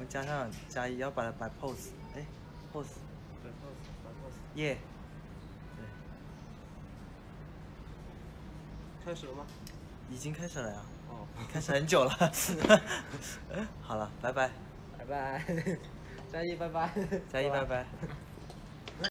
加上加一，要把它摆 pose， 哎 ，pose， 摆 pose， 耶，对， 开始了吗？ 已经开始了呀。 哦， 开始很久了。好了，拜拜。 拜拜，加一拜拜， 加一拜拜。